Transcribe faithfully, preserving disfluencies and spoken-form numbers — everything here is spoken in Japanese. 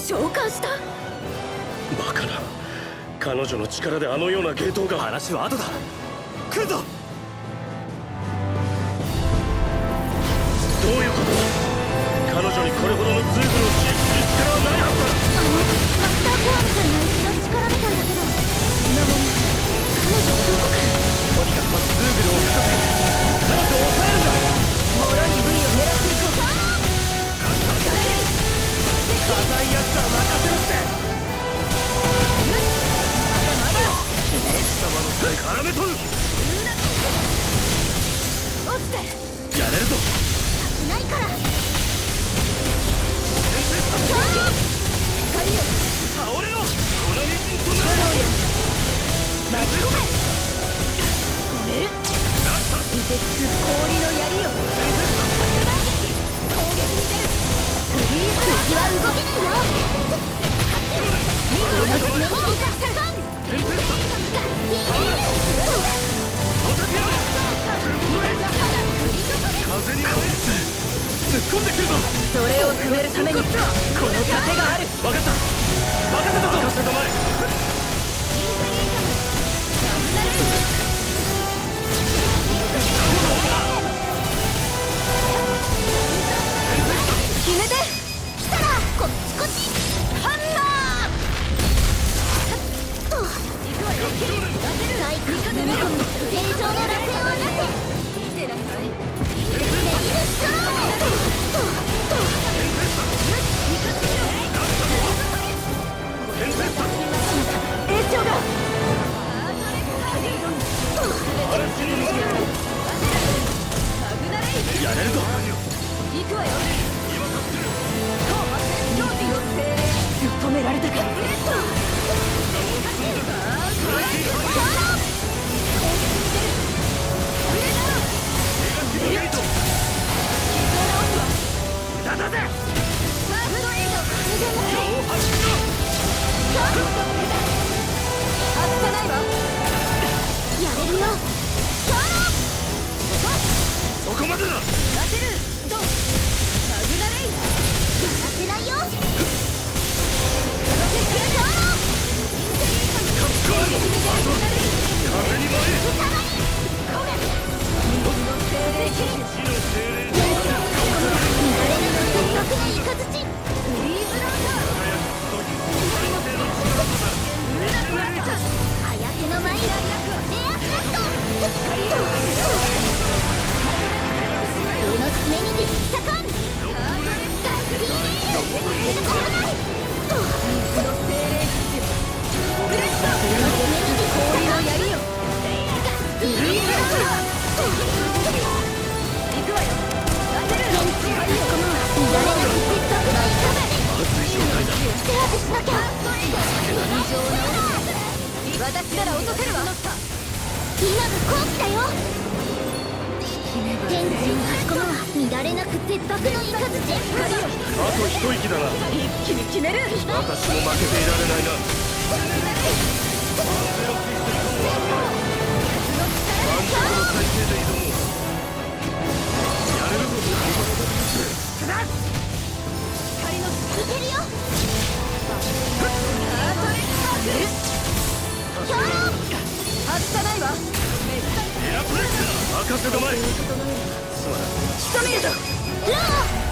召喚した。 バカな。彼女の力であのような芸当が。 話は後だ。来るぞ。 どういうことだ。彼女にこれほどのズーグルを刺激する力はないはずだ。 あのマスターコアみたいな石の力みたいだけど、なのに彼女どこから。 とにかくまずズーグルを深く彼女を抑えるんだ。 村に V を狙っていこう。 硬いやつは任せろって。貴様の手絡めとる。 落ちてやれるぞ。 いないから。光よ倒れろ。このミシンとなる。 巻き込め。これ凍てつく氷の槍よ。攻撃に出る。フリーズ敵は動けないよ。この爪に降りたサガン。 風にこいつ突っ込んでくるぞ。 それを止めるためにこの盾がある。 分かった。任せたぞ。任せたまえ。 決めて。来たらこっちこっち。ハンマーとサイクル踏み込み正常な螺旋を出せ。見てないかい。メリルストローととと炎症がやれるぞ。 行くわよ。止められたか。 だだぜ。 やれるよ。 そこまでだ。 やらせないよ。 風に舞え。 私なら落とせるわ。今が好機だよ。天地に差し込むは乱れなく鉄白のイカズチ。 あと一息だな。 一気に決める。 私も負けていられないな。満足の体勢で挑もう。やれるぞ。 光のいけるよ。ヒョロ外さないわ。 エアプレッシャー任せたまえ。すまない。 仕留めるぞ。